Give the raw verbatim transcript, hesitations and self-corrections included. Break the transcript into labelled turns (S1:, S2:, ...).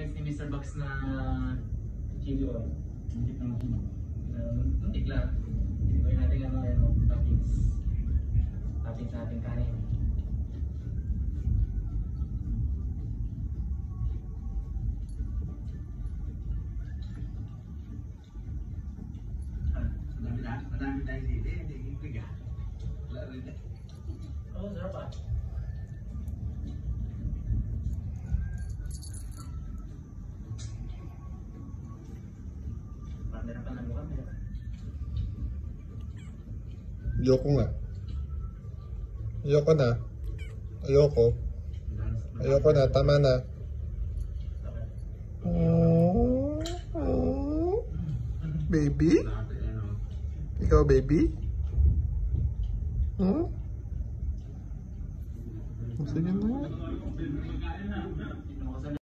S1: ni mister Bucks na chili oil.
S2: Hindi pa natin.
S1: Hindi lang. Gawin natin ano ano, toppings. Toppings sa ating kanin.
S2: Madami na, madami tayong sili, hindi yung piga. Wala rin eh.
S1: Oh, sarap ah. Parang pa ng mukha.
S3: Ayoko nga. Ayoko na. Ayoko. Ayoko na. Tama na. Oh, oh. Baby? Ikaw, baby? Hmm? Sige na.